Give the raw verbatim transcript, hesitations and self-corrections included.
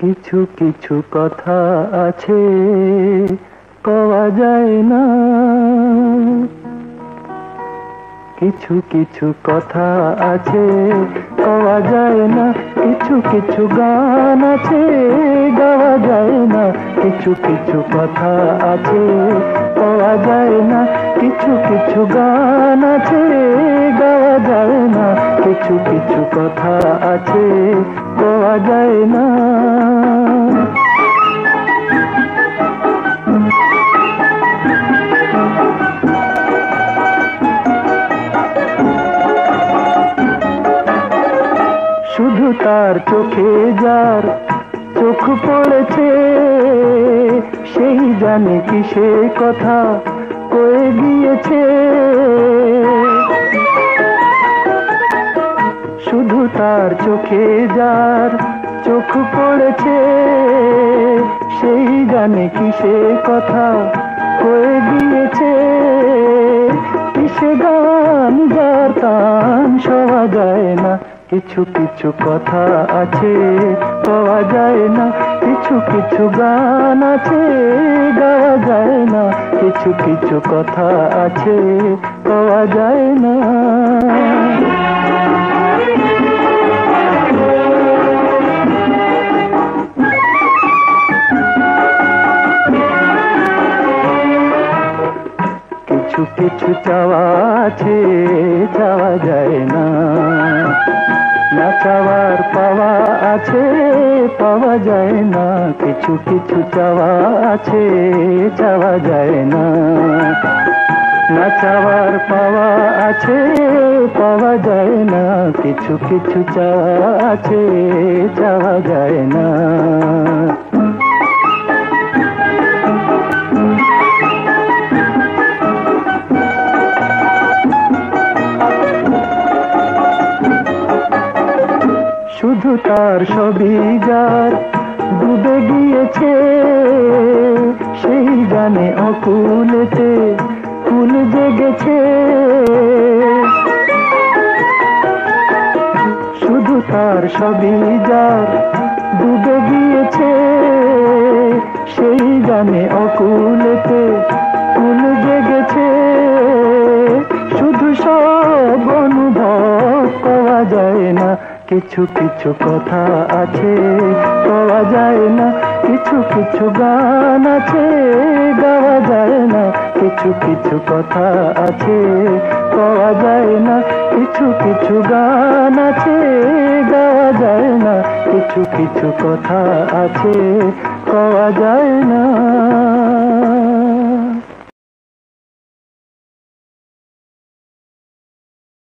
কিছু কিছু কথা আছে কওয়া যায় না, কিছু কিছু কথা আছে কওয়া যায় না, কিছু কিছু গান আছে গাওয়া যায় না, কিছু কিছু কথা আছে কওয়া যায় না, কিছু কিছু গান আছে গাওয়া যায় না, কিছু কিছু কথা আছে কওয়া যায় না। শুধু তার চোখে যার চোখ পড়েছে সেই জানে কি সে কথা কয়ে গিয়েছে। শুধু তার চোখে যার চোখ পড়েছে সেই জানে কি সে কথা কয়ে গিয়েছে। কিসে গান যার তান শোয়া যায় না, কিছু কিছু কথা আছে পাওয়া যায় না, কিছু কিছু গান আছে গাওয়া যায় না, কিছু কিছু কথা আছে পাওয়া যায় না। কিছু কিছু চাওয়া আছে চাওয়া যায় না, না চাওয়ার পাওয়া আছে পাওয়া যায় না, কিছু কিছু চাওয়া আছে চাওয়া যায় না, না চাওয়ার পাওয়া আছে পাওয়া যায় না, কিছু কিছু চাওয়া আছে চাওয়া যায় না। শুধু তার ছবি যার ডুবে গিয়েছে সেই জানে অকুলেতে কুল জেগেছে। শুধু তার ছবি যার ডুবে গিয়েছে সেই জানে অকুলেতে কুল জেগেছে। শুধু সব অনুভব পাওয়া যায় না, কিছু কিছু কথা আছে পাওয়া যায় না, কিছু কিছু গান আছে গাওয়া যায় না, কিছু কিছু কথা আছে পাওয়া যায় না, কিছু কিছু গান আছে গাওয়া যায় না, কিছু কিছু কথা আছে পাওয়া যায় না।